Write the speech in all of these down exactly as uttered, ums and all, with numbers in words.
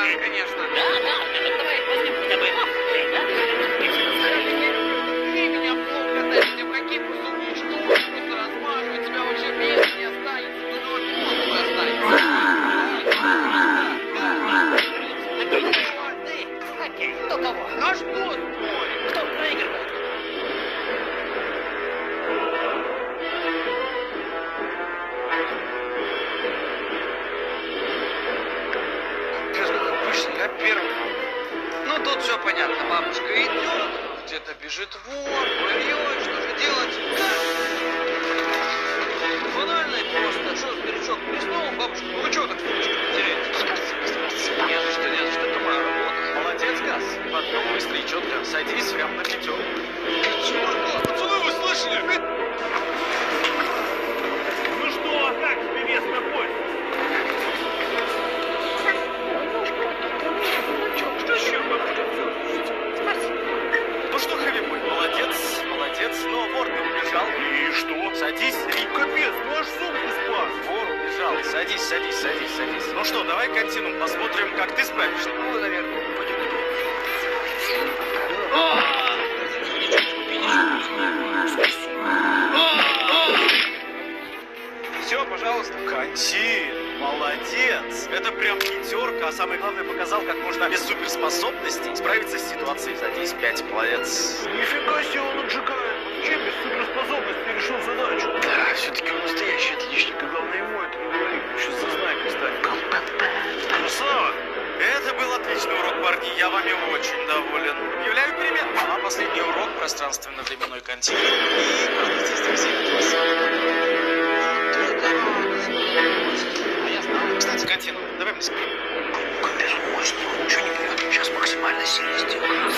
Давай, конечно. Да, да, давай возьмем хотя бы. Да? Ты меня плохо катаешь, мне в какие кусочки, что просто размажу, тебя вообще места не останется, тут вот воздух останется. Окей, кто кого? А что спорим? Кто проигрывает? Конечно, как обычно, я первый. Ну тут все понятно, бабушка идет, где-то бежит вор, ой-ой, что же делать? Банально и просто. Что, старичок, плеснул, бабушка, ну вы чего так сумочку теряете? Спасибо, спасибо. Не за что, не за что, это моя работа. Молодец, Газ. Подъем быстро и четко. Садись прямо на пятерку. Пятерка? Пацаны, вы слышали? Ну что, а как тебе местный поезд? Ну что, Хэви-бой, молодец, молодец, но вор-то убежал. И что? Садись, Рик. Капец, ну аж сумку спас. Вор убежал. Садись, садись, садись, садись. Ну что, давай континуум посмотрим, как ты справишься. Ну, наверное, будет. Все, пожалуйста. Кантин, молодец. Это прям пятерка, а самое главное, показал, как можно без суперспособностей справиться с ситуацией. Садись, пять, молодец. Нифига себе он отжигает. Чем без суперспособности решил задачу? Да, все-таки он настоящий отличник. Главное ему это не говори, сейчас зазнайкой станет. Красава! Это был отличный урок, парни. Я вами очень доволен. Объявляю перемен. А последний урок пространственно-временной континуум. И правительство всех классов. А я знал. Кстати, континуум, давай мы спим. Капец, мощно, ничего не берет. Сейчас максимально сильно сделаю.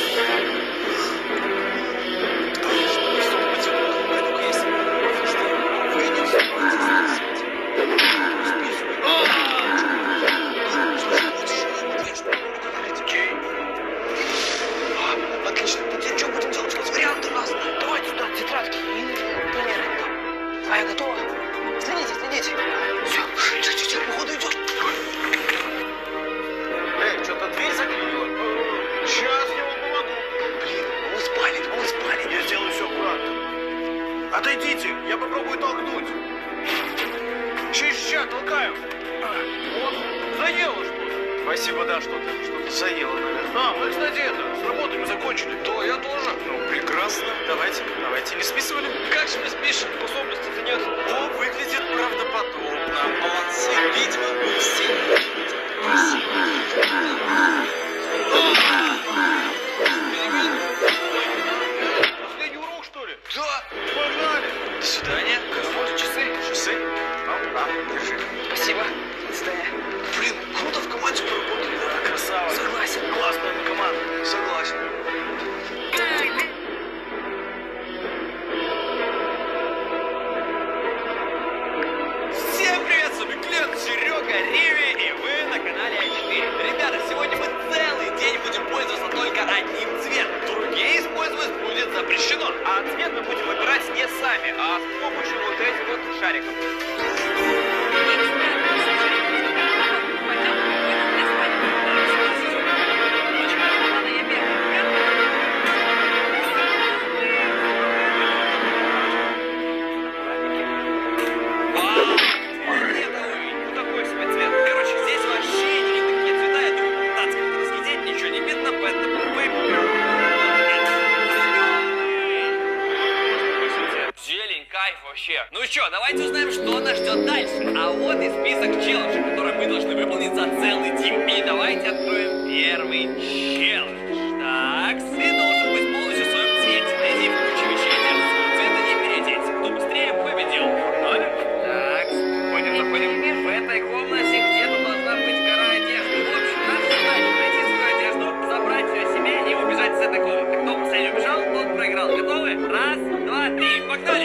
Отлично, ты что будем делать? Сказать, варианты разные. Давай сюда тетрадки и примеры. Твоя готова? Следите, следите. Все, тихо, тихо, тихо, походу идет. Эй, что-то дверь заклинила. Сейчас я вам помогу. Блин, мы спали, мы спали. Я сделаю все аккуратно. Отойдите, я попробую толкнуть. Ща, толкаю. Вот, заело что-то. Спасибо, да, что-то что-то заело, наверное. А, мы, кстати, это, с работами закончили. Да, я тоже. Ну, прекрасно. Давайте, давайте. Не списывали? Как же мы спишем? Способности-то нет. О, выглядит правдоподобно. Молодцы. Видимо, вы все красивые. Последний урок, что ли? Да. Погнали. До свидания. Вот часы. Часы? Ну, да, держи. Спасибо. До свидания. Блин, круто в команде поработали. Да, красава. Согласен. Классная команда. Согласен. Всем привет, с вами Глен, Серега, Риви, и вы на канале а четыре. Ребята, сегодня мы целый день будем пользоваться только одним цветом. Другие использовать будет запрещено. А цвет мы будем выбирать не сами, а с помощью вот этих вот шариков. Вообще. Ну что, давайте узнаем, что нас ждет дальше. А вот и список челленджей, которые мы должны выполнить за целый день. И давайте откроем первый челлендж. Так, ты должен быть полностью в своем цвете. Найди в куче вещей одежду, цвета не переодеть. Кто быстрее победил. Погнали? Так, заходим, заходим. В этой комнате где-то должна быть гора одежды. В общем, наша задача найти свою одежду, забрать ее себе и убежать из этой комнаты. Кто последний убежал, тот проиграл. Готовы? Раз, два, три, погнали!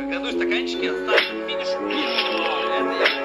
году стаканчики оставили к финишу. Это я